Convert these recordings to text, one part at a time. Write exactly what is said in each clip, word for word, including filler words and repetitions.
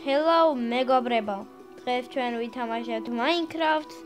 Hello მეგობრებო. დღეს ჩვენ ვითამაშებთ Minecraft-ს.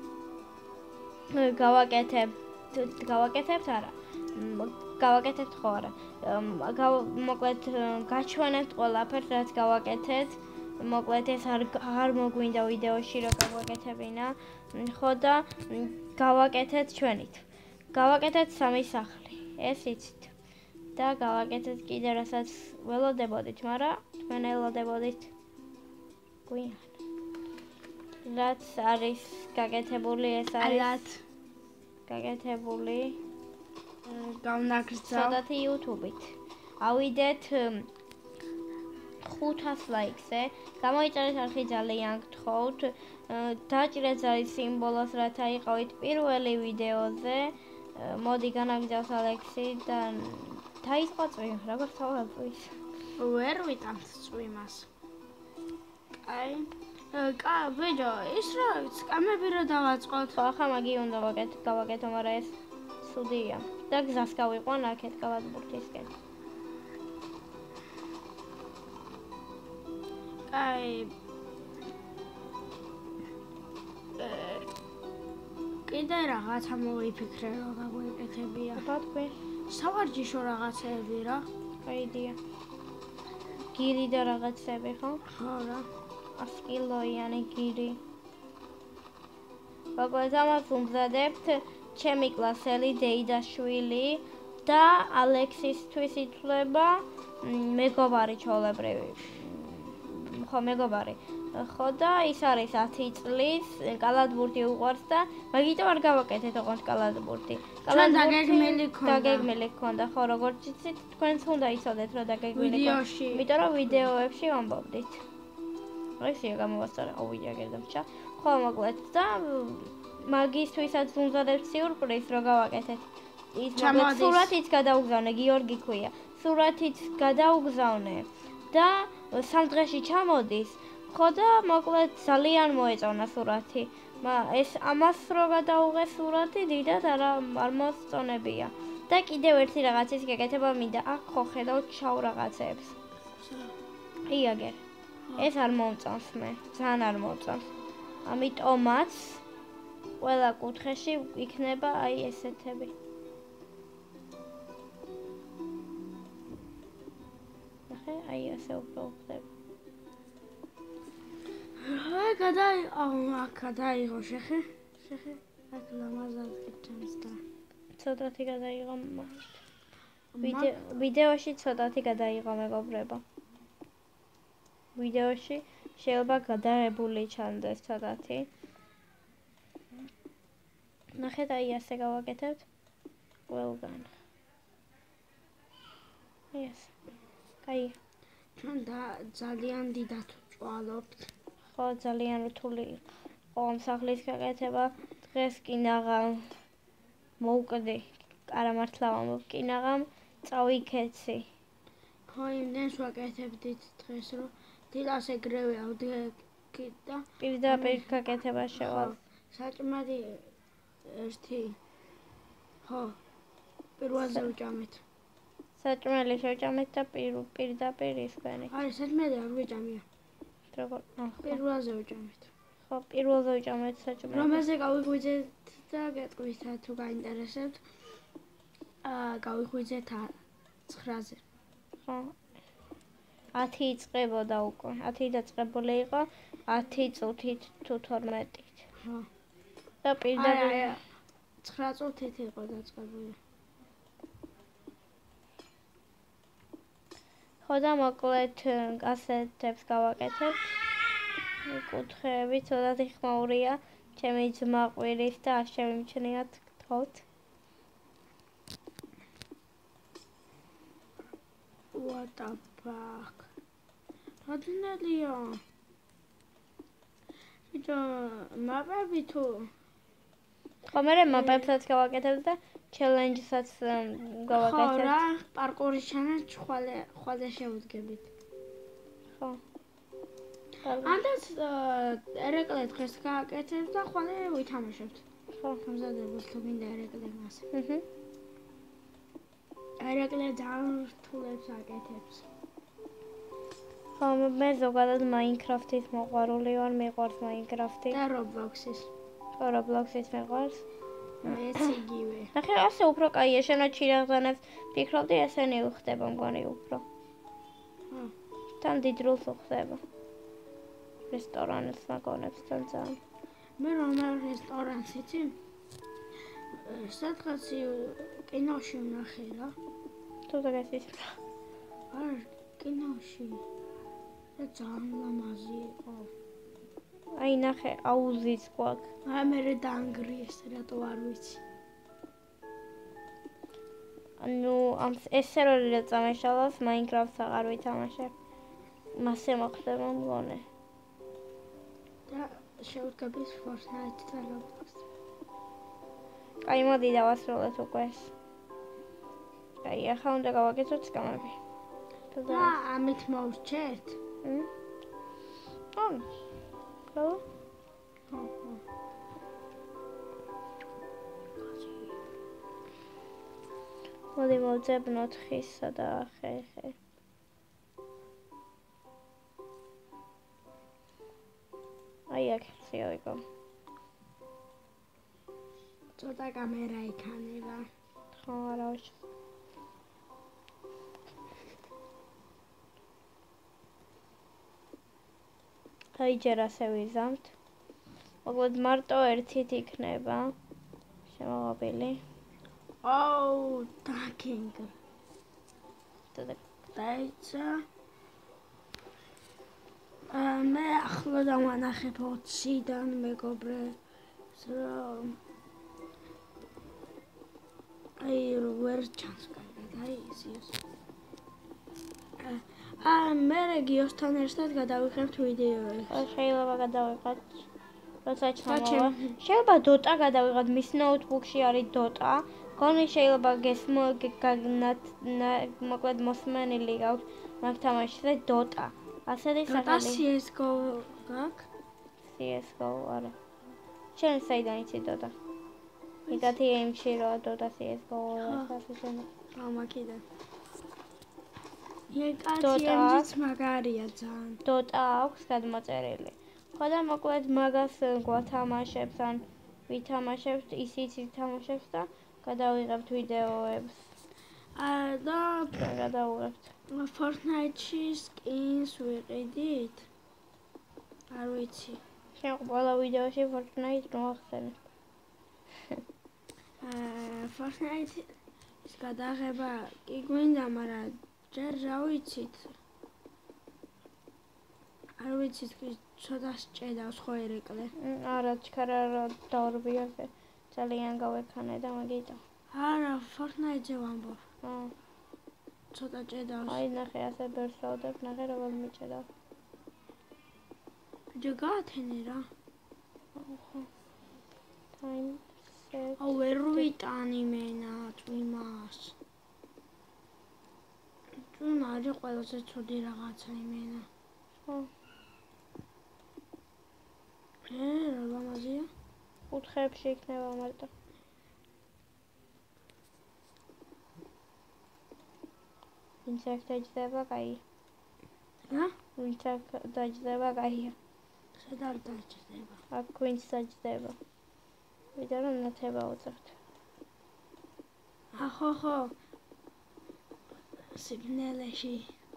გავაკეთებთ, გავაკეთებთ არა. გავაკეთებთ ხო არა. მოკლედ გაჩვენებთ ყველაფერს, რაც გავაკეთეთ. მოკლედ ეს არ არ მოგვინდა ვიდეოში რომ გავაკეთებინა. ხო და გავაკეთეთ ჩვენით. გავაკეთეთ სამი სახლი. ეს იცით. და გავაკეთეთ კიდე რასაც ველოდებოდით, მაგრამ თქვენ ელოდებოდით. გვიან. რაც არის გაკეთებული, ეს არის გაკეთებული გავნაგრძავ ცოტათი YouTube-ით. ავიდეთ ხუთას ლაიქზე. გამოიწერეთ არხი ძალიან გთხოვთ. დაჭრეთ ზარის სიმბოლოს, რათა იყავით პირველი ვიდეოზე. მოდი განაგზავს ალექსი და დაიწყო წვიმა, როგორ თავალწვის. ვერ ვიტანთ წვიმას. აი, კა, ბიჭო, ის რა, სკამები რა დავაწყოთ? ხო, ახლა მაგი უნდა გავაკეთო, მაგრამ ეს ცუდია. და გზას გავიყვან აქეთ კალათბურთისკენ. აი, კიდე რაღაცა მოვიფიქრე, რომ გაგვეკეთებია. ბატონო, სავარჯიშო რაღაცები რა. აიდია. გირი და რაღაცები, ხო? ხო რა. ას კილოიანი გირი. მოკლედ ამას უმზადებთ ჩემი კლასელი დეიდაშვილი და ალექსისთვის ითვლება მეგობარი ჩოლებრივი. ხო, მეგობარი. ხო და ის არის ათი წლის, კალათბურთი უყვარს და მაგიტომ არ გავაკეთეთ ოღონდ კალათბურთი. დაგეგმილი ქონდა. დაგეგმილი ქონდა, ხო, როგორც იცით, თქვენც უნდა იცოდეთ, რომ დაგეგმილი ქონდა. ვიდეოში. იმიტომ რომ ვიდეოებში ვამბობდით. ესეა გამოვასწორე, აუვიდა გერდამჩა. ხო, მოკლედ და მაგისთვისაც უმზადებთ სიურპრიზს, რომ გავაკეთეთ. ის მოკლედ სურათიც გადაუგზავნე, გიორგი ქვია. სურათიც გადაუგზავნე და სამ დღეში ჩამოდის. ხო და მოკლედ ძალიან მოეწონა სურათი. ეს ამას რო გადაუღე სურათი, დიდად არ არ მოსწონებია. და კიდევ ერთი რაღაცის გაკეთება მინდა. აქ ხო ხედავთ შავ რაღაცებს. იაგერ. ეს არ მომწონს მე, ძალიან არ მომწონს. ამიტომაც ყველა კუთხეში იქნება აი ესეთები. ნახე, აი ასე უფრო ხდება. აი, გადაი, აუ, აქ გადაიღო შეხე. შეხე, აქ ლამაზად გეთემს და. ცოტათი გადაიღო. ვიდეოში ცოტათი გადაიღო მეგობრებო. ვიდეოში შეიძლება გადაღებული ჩანდეს ცოტათი. ნახეთ, აი ასე გავაკეთებთ. ყველგან. ეს. აი, ჩვენ და ძალიან დიდად ვწვალობთ. ხო, ძალიან რთული იყო ამ სახლის გაკეთება. დღეს კინაღამ მოუკდე. არა მართლა ვამბობ, კინაღამ წავიქეცი. ხო, იმდენს ვაკეთებდით დღეს, რომ დილას ეგრევე ავდგეთ და პირდაპირ გაკეთება შევალ. საჭმელი ერთი ხო, პირველზე ვჭამეთ. საჭმელი შევჭამეთ და პირდაპირ ისვენი. არა, საჭმელი არ ვიჭამია. როგორ? პირველზე ვჭამეთ. ხო, პირველზე ვჭამეთ საჭმელი. რომელზე გავიღვიძეთ და გეტყვით თუ გაინტერესებთ. აა, გავიღვიძეთ ცხრაზე. ხო. ათი იწყებოდა უკვე. ათი დაწყებული იყო ათი წუთით თუ თორმეტით. ხო. და პირდაპირ ცხრა წუთით იყო დაწყებული. ხო და მოკლედ ასეთებს გავაკეთებთ. კუთხეები ცოტათი ხმაურია. ჩემი ძმა ყვირის და არ შევიმჩნიათ, გთხოვთ. What the fuck? რადგანია? ბიჭო, მაპები თუ ხო, მე მაპებსაც გავაკეთებ და ჩელენჯსაც გავაკეთებ. ხო რა, პარკურის ჩანა ხვალე ხვალე შევუდგებით. ხო. ანდაც ერეკლე დღეს გააკეთებ და ხვალე ვითამაშებთ. ხო, მომზადებელს თუ მინდა ერეკლე მას. აჰა. ერეკლე ძალიან რთულებს აკეთებს. ხო, მე ზოგადად Minecraft-ის მოყვარული ვარ, მიყვარს Minecraft-ი. და Roblox-ის. ხო, Roblox-ის მიყვარს. მეც იგივე. ნახე, ასე უფრო კაია, შენაჩი რაღაცნაირად ფიქრობდი, ესენი უხდება მგონი უფრო. ხო. თან დიდ როლს უხდება. რესტორანის მაგონებსთან ძალიან. მე რომ რესტორანს იცი? სადღაც კინოში ვნახე რა. თუ დაგესის. არ კინოში. და ძალიან ლამაზი იყო. აი ნახე, აუზიც გვაქვს. აი მე დაანგრიეს, რატო არ ვიცი. ანუ ამ ეს სერვერი რა წამეშალავს, Minecraft-ს აღარ ვითამაშებ. მასე მოხდება მგონი. და შევდგებით Fortnite და Roblox. აი მოდი დავასრულოთ უკვე ეს. აი ახლა უნდა გავაკეთოთ სკამები. და ამით მოვსჩერთ? მ? ხო. ხო? ხო, ხო. მოდი მოვძებნოთ ხისა და ხეხე. აი აქ ხიავიკო. ცოტა კამერა იქნება. ხო, არა ვაჭ. აი ჯერ ასე ვიზამთ. მოკლედ მარტო ერთით იქნება. შემოღობილი. Oh, ducking. დაიცა. აა მე ახლა დავანახებ ოციდან მეგობრებს რომ აი ვერ ჩანს კარგად აი ისიც. აა მე რეგიოსთან ერთად გადავიღებთ ვიდეოებს. შეიძლება გადავიღოთ. როცა ჩამოვა. შეიძლება Dota გადავიღოთ, მის ნოუთბუქში არის Dota. გონი შეიძლება გესმოგაგნათ მოკლედ მოსმენილი გაქვს მაგ თამაშზე Dota. ასეთი Dota C S G O გაქვს? C S G O არა. შენ საიდან იცი Dota? იგათი ემში რა Dota C S G O ასე შენ. გამაკიდა. იგათი ემშიც მაგარია ძალიან. Dota აქვს გადმოწერილი. ხო და მოკლედ მაგას გვათამაშებს ან ვითამაშებთ ისიც ითამაშებს და გადავიღებთ ვიდეოებს. აა და გადავიღებთ. Fortnite-ში skins ვიყიდით? არ ვიცი. შენ ყველა ვიდეოში Fortnite მოახსენებ. აა Fortnite-ის გადაღება კი გვინდა, მაგრამ ჯერ რა ვიცით. არ ვიცით, ცოტა სჭედავს ხო ერეკლე. არა, ჩქარა რა დაორბიაზე. ძალიან გავექანე და მაგიტო. არა, Fortnite-ზე ვამბობ. ხო. ცოტა ჭედავს. აი ნახე, ასე ბერსავდებ, ნახე როგორ მიჭედავს. ბიჭო გაათენე რა. ხო. Time set. აუ ვერ ვიტანი მენა წვიმას. წვიმა არის ყველაზე ცუდი რაღაცა იმენა. ხო. ე რა ლამაზია. კუთხეებში იქნება მარტო. ვინც აქ დაჯდება, კაი. რა? ვინც აქ დაჯდება, კაია. სადა არ დაჯდება? აქ ვინც დაჯდება. ვიდა რომ ნათება უწევთ. ახო ხო. სიგნალეში.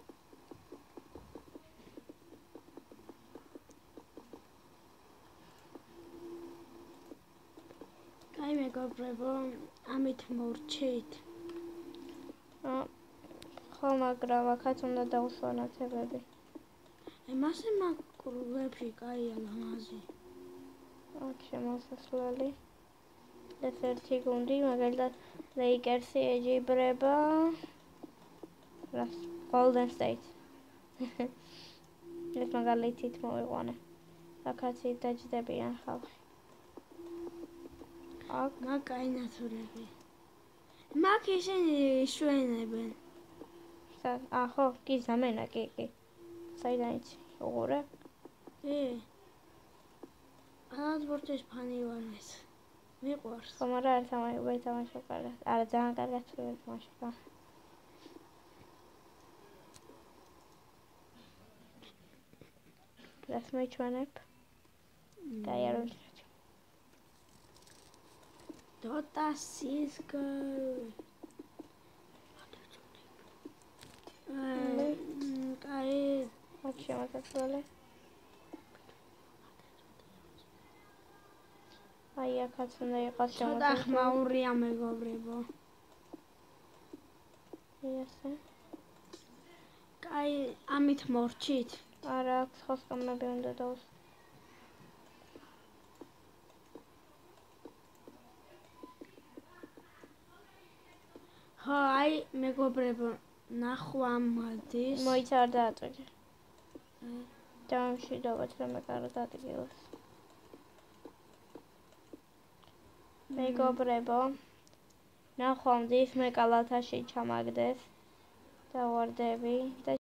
კაი მეგობრებო, ამით მორჩით. აა ხო, მაგრამ აქაც უნდა დავუსვა ნათებები. ემასე მაგრუებში კაია ლამაზი. აქ შემოსასვლელი. ეს ერთი გუნდი, მაგალითად Lakers-ი ეჯიბრება რას? Golden State. ეს მაგალითით მოვიყვანე. აქაც დაჯდებიან ხალხი. აქ მაგ კაი ნათურები. მაგ ისინი იშვენებენ. აა ხო, კი ზამენა, კი, კი. საიდან იცი? უყურე? ე. აა სპორტის ფანი ვარ ეს. მიყვარს. ხო, მაგრამ არ თამაშობ, ვერ თამაშობ კარგად. არა, ძალიან კარგად ვერ თამაშობ. რას მეჩვენებ? კაი, არ ვიმჩნევ. დოტასის კაი, აქ შემოსასვლელი. აი, აქაც უნდა იყოს ცოტა ხმაურია მეგობრებო. ესე. კაი, ამით მორჩით? არა, აქ სხვა სკამები უნდა დავს. ხო, აი, მეგობრებო, ნახვამდის. მოიცა არ დააწვიდე. დამშვიდობოთ რომ ეკაროთ ადგილს. მეგობრებო, ნახვამდის მე კალათაში ჩამაგდეს. დავარდები და